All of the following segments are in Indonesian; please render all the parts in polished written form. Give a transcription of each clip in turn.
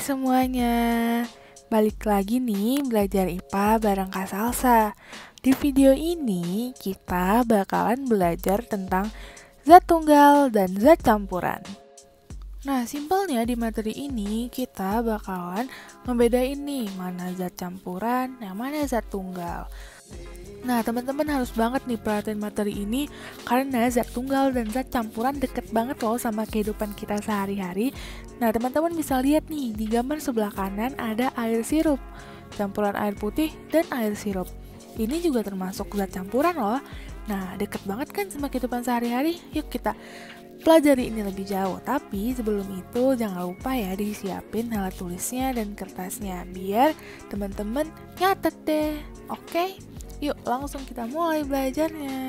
semuanya, balik lagi nih belajar IPA bareng Kak Salsa. Di video ini kita bakalan belajar tentang zat tunggal dan zat campuran. Nah, simpelnya di materi ini kita bakalan membedain nih mana zat campuran, yang mana zat tunggal. Nah, teman-teman harus banget nih perhatiin materi ini karena zat tunggal dan zat campuran deket banget loh sama kehidupan kita sehari-hari. Nah, teman-teman bisa lihat nih di gambar sebelah kanan ada air sirup, campuran air putih dan air sirup. Ini juga termasuk zat campuran loh. Nah, deket banget kan sama kehidupan sehari-hari. Yuk kita pelajari ini lebih jauh. Tapi sebelum itu jangan lupa ya disiapin alat tulisnya dan kertasnya biar teman-teman nyatet deh. Oke? Yuk langsung kita mulai belajarnya.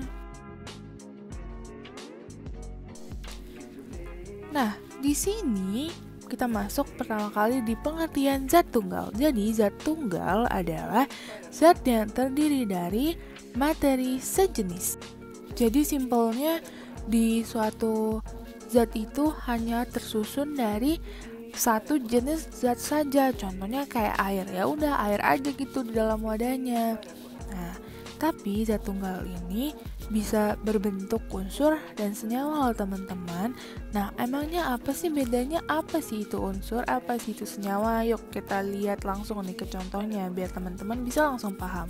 Nah, di sini kita masuk pertama kali di pengertian zat tunggal. Jadi zat tunggal adalah zat yang terdiri dari materi sejenis. Jadi simpelnya di suatu zat itu hanya tersusun dari satu jenis zat saja. Contohnya kayak air, ya udah air aja gitu di dalam wadahnya. Nah, tapi zat tunggal ini bisa berbentuk unsur dan senyawa loh teman-teman. Nah, emangnya apa sih bedanya? Apa sih itu unsur? Apa sih itu senyawa? Yuk kita lihat langsung nih ke contohnya biar teman-teman bisa langsung paham.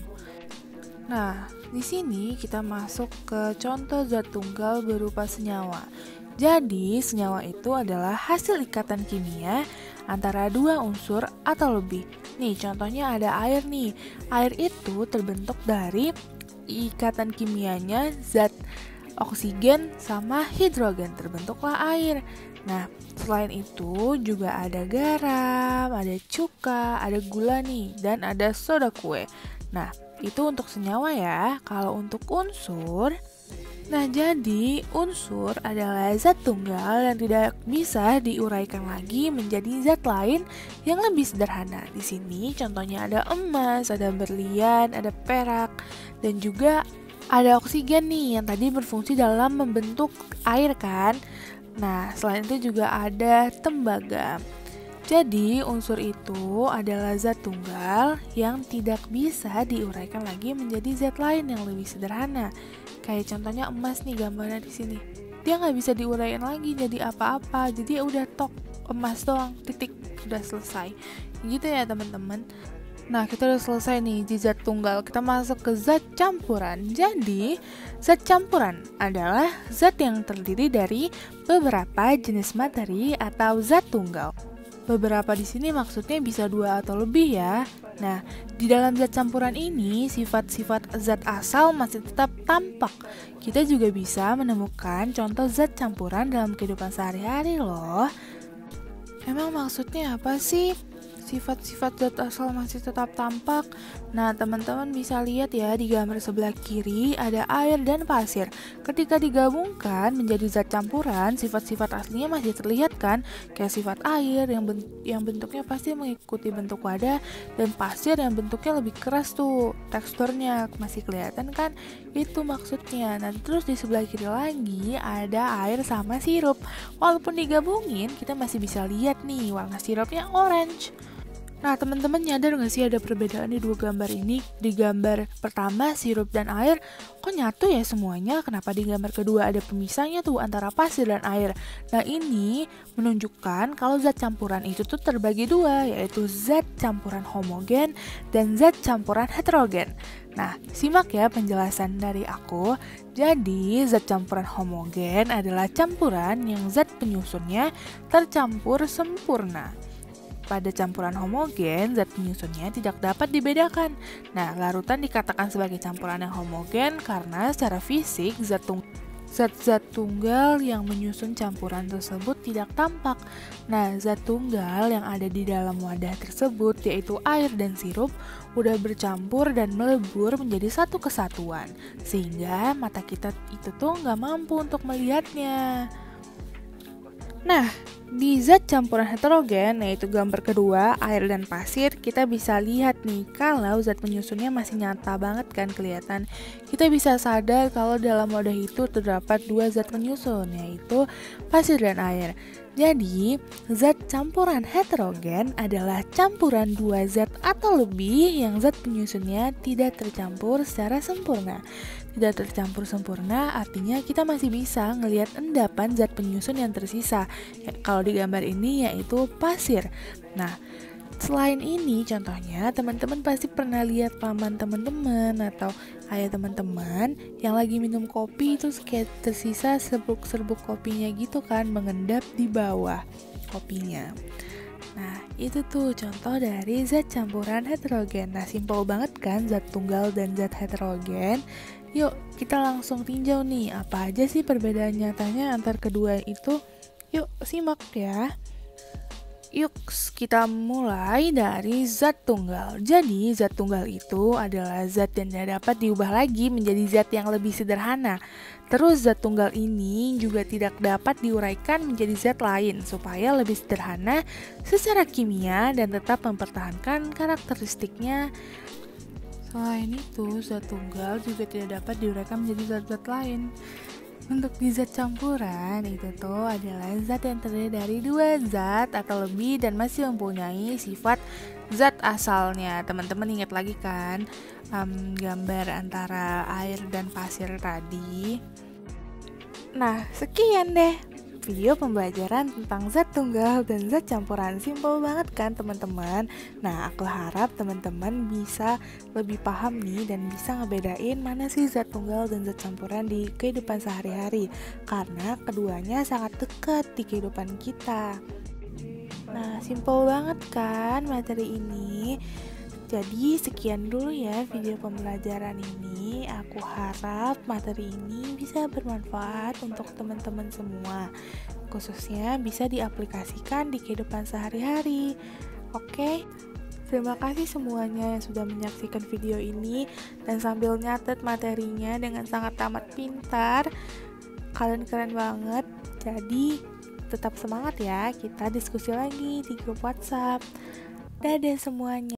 Nah, di sini kita masuk ke contoh zat tunggal berupa senyawa. Jadi, senyawa itu adalah hasil ikatan kimia antara dua unsur atau lebih. Nih, contohnya ada air nih. Air itu terbentuk dari ikatan kimianya zat oksigen sama hidrogen, terbentuklah air. Nah, selain itu juga ada garam, ada cuka, ada gula nih, dan ada soda kue. Nah, itu untuk senyawa ya. Kalau untuk unsur, nah, jadi unsur adalah zat tunggal yang tidak bisa diuraikan lagi menjadi zat lain yang lebih sederhana. Di sini contohnya ada emas, ada berlian, ada perak, dan juga ada oksigen nih yang tadi berfungsi dalam membentuk air kan. Nah, selain itu juga ada tembaga. Jadi, unsur itu adalah zat tunggal yang tidak bisa diuraikan lagi menjadi zat lain yang lebih sederhana. Kayak contohnya emas nih gambarnya di sini. Dia nggak bisa diuraikan lagi jadi apa-apa. Jadi udah tok emas doang, titik, udah selesai. Gitu ya teman-teman. Nah, kita udah selesai nih di zat tunggal. Kita masuk ke zat campuran. Jadi, zat campuran adalah zat yang terdiri dari beberapa jenis materi atau zat tunggal. Beberapa di sini maksudnya bisa dua atau lebih ya. Nah, di dalam zat campuran ini, sifat-sifat zat asal masih tetap tampak. Kita juga bisa menemukan contoh zat campuran dalam kehidupan sehari-hari loh. Emang maksudnya apa sih? Sifat-sifat zat asal masih tetap tampak. Nah, teman-teman bisa lihat ya di gambar sebelah kiri ada air dan pasir. Ketika digabungkan menjadi zat campuran, sifat-sifat aslinya masih terlihat kan? Kayak sifat air yang bentuknya pasti mengikuti bentuk wadah, dan pasir yang bentuknya lebih keras tuh, teksturnya masih kelihatan kan? Itu maksudnya. Nah, terus di sebelah kiri lagi ada air sama sirup. Walaupun digabungin, kita masih bisa lihat nih warna sirupnya orange. Nah, teman-teman nyadar gak sih ada perbedaan di dua gambar ini? Di gambar pertama, sirup dan air, kok nyatu ya semuanya? Kenapa di gambar kedua ada pemisahnya tuh antara pasir dan air? Nah, ini menunjukkan kalau zat campuran itu tuh terbagi dua, yaitu zat campuran homogen dan zat campuran heterogen. Nah, simak ya penjelasan dari aku. Jadi, zat campuran homogen adalah campuran yang zat penyusunnya tercampur sempurna. Pada campuran homogen, zat penyusunnya tidak dapat dibedakan. Nah, larutan dikatakan sebagai campuran yang homogen karena secara fisik zat-zat tunggal yang menyusun campuran tersebut tidak tampak. Nah, zat tunggal yang ada di dalam wadah tersebut, yaitu air dan sirup, udah bercampur dan melebur menjadi satu kesatuan, sehingga mata kita itu tuh nggak mampu untuk melihatnya. Nah, di zat campuran heterogen, yaitu gambar kedua, air dan pasir, kita bisa lihat nih kalau zat penyusunnya masih nyata banget kan kelihatan. Kita bisa sadar kalau dalam wadah itu terdapat dua zat penyusun, yaitu pasir dan air. Jadi, zat campuran heterogen adalah campuran dua zat atau lebih yang zat penyusunnya tidak tercampur secara sempurna. Tidak tercampur sempurna artinya kita masih bisa ngelihat endapan zat penyusun yang tersisa. Kalau di gambar ini yaitu pasir. Nah, selain ini contohnya teman-teman pasti pernah lihat paman teman-teman atau ayah teman-teman yang lagi minum kopi terus kayak tersisa serbuk-serbuk kopinya gitu kan mengendap di bawah kopinya. Nah, itu tuh contoh dari zat campuran heterogen. Nah, simpel banget kan zat tunggal dan zat heterogen. Yuk, kita langsung tinjau nih, apa aja sih perbedaan nyatanya antar kedua itu? Yuk, simak ya. Yuk, kita mulai dari zat tunggal. Jadi, zat tunggal itu adalah zat yang tidak dapat diubah lagi menjadi zat yang lebih sederhana. Terus, zat tunggal ini juga tidak dapat diuraikan menjadi zat lain supaya lebih sederhana secara kimia dan tetap mempertahankan karakteristiknya. Selain itu, zat tunggal juga tidak dapat diuraikan menjadi zat-zat lain. Untuk di zat campuran, itu tuh adalah zat yang terdiri dari dua zat atau lebih dan masih mempunyai sifat zat asalnya. Teman-teman ingat lagi kan gambar antara air dan pasir tadi? Nah, sekian deh video pembelajaran tentang zat tunggal dan zat campuran. Simpel banget kan teman-teman? Nah, aku harap teman-teman bisa lebih paham nih dan bisa ngebedain mana sih zat tunggal dan zat campuran di kehidupan sehari-hari, karena keduanya sangat dekat di kehidupan kita. Nah, simpel banget kan materi ini? Jadi sekian dulu ya video pembelajaran ini. Aku harap materi ini bisa bermanfaat untuk teman-teman semua, khususnya bisa diaplikasikan di kehidupan sehari-hari. Oke, terima kasih semuanya yang sudah menyaksikan video ini dan sambil nyatet materinya dengan sangat amat pintar. Kalian keren banget. Jadi tetap semangat ya, kita diskusi lagi di grup WhatsApp. Dadah semuanya.